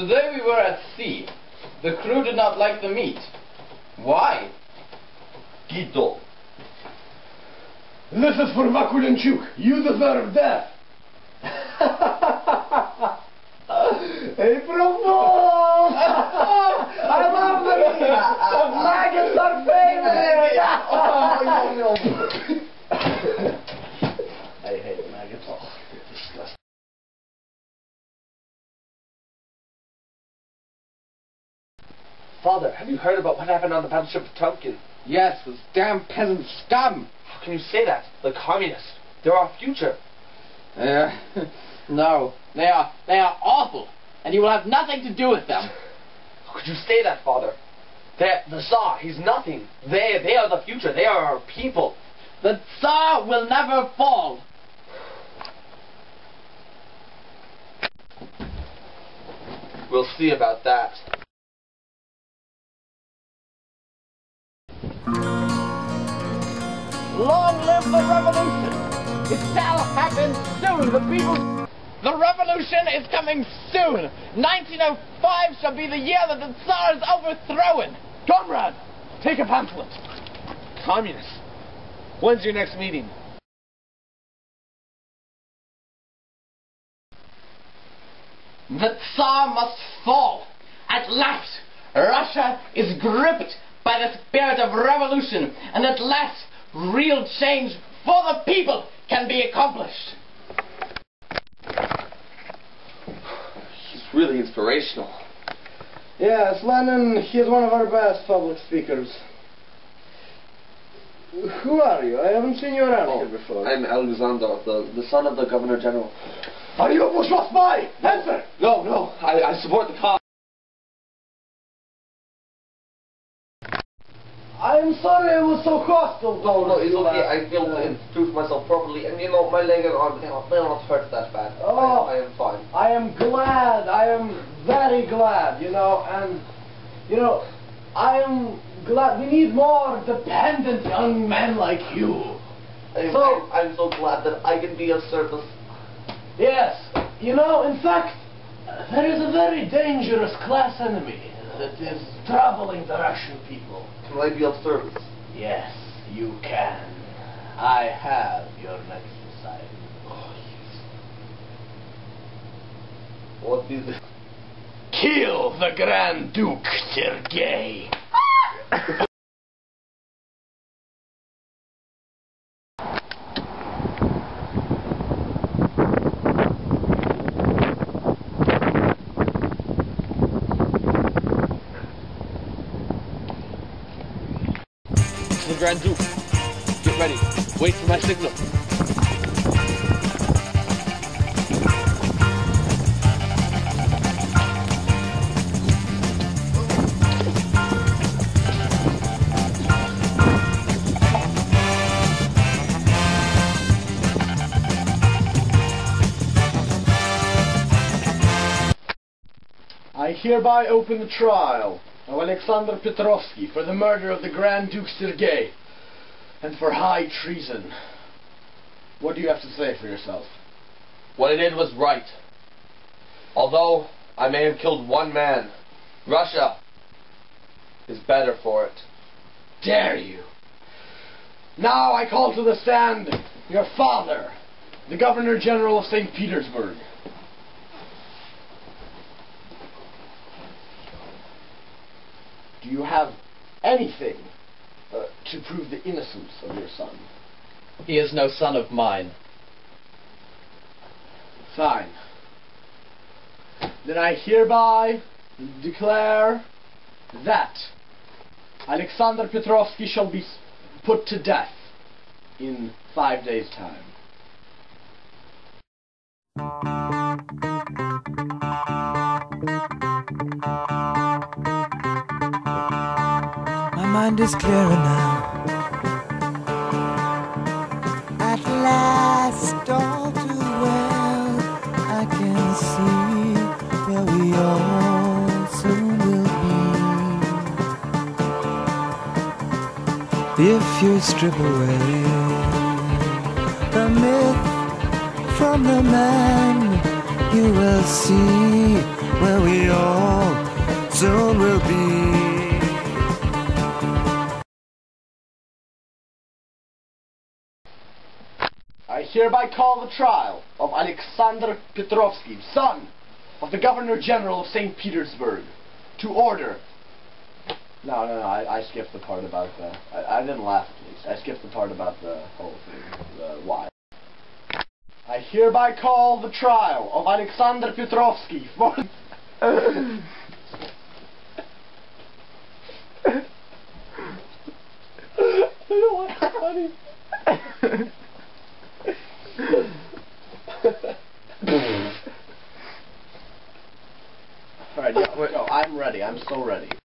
Today we were at sea. The crew did not like the meat. Why? Quito. This is for Vakulenchuk. You deserve death. Hey, Provo! I love the meat. Maggots are famous. I hate maggots. Oh, they're disgusting. Father, have you heard about what happened on the battleship Petrovsky? Yes, those damn peasant scum. How can you say that? The communists. They're our future. No, they are awful, and you will have nothing to do with them. How could you say that, Father? The Tsar, he's nothing. They are the future. They are our people. The Tsar will never fall. We'll see about that. Long live the revolution! It shall happen soon! The revolution is coming soon! 1905 shall be the year that the Tsar is overthrown! Comrade, take a pamphlet. Communists. When's your next meeting? The Tsar must fall! At last, Russia is gripped by the spirit of revolution, and at last, real change for the people can be accomplished. He's really inspirational. Yes, Lenin, he's one of our best public speakers. Who are you? I haven't seen you around here before. I'm Aleksandr, the son of the Governor General. Are you a bourgeois spy? Answer! No, I support the cause. I'm sorry I was so hostile. No, it's okay. I feel introduce myself properly, and my leg and arm, they're not hurt that bad. Oh, I am fine. I am glad. I am very glad, and, I am glad. We need more dependent young men like you. I'm so glad that I can be of service. Yes. In fact, there is a very dangerous class enemy that is troubling the Russian people. Can I be of service? Yes, you can. I have your next assignment. Oh, yes. What is it? Kill the Grand Duke Sergei. The Grand Duke. Get ready. Wait for my signal. I hereby open the trial of Aleksandr Petrovsky for the murder of the Grand Duke Sergei and for high treason. What do you have to say for yourself? What I did was right. Although I may have killed one man, Russia is better for it. Dare you! Now I call to the stand your father, the Governor General of St. Petersburg. Do you have anything to prove the innocence of your son? He is no son of mine. Fine. Then I hereby declare that Aleksandr Petrovsky shall be put to death in 5 days' time. My mind is clearer now. At last, all too well, I can see where we all soon will be. If you strip away the myth from the man, you will see where we all soon will be. I hereby call the trial of Aleksandr Petrovsky, son of the Governor General of St. Petersburg, to order. No, I skipped the part about the... I didn't laugh, please. I skipped the part about the whole thing, the why. I hereby call the trial of Aleksandr Petrovsky for... I don't want to funny. Alright, go. I'm ready. I'm so ready.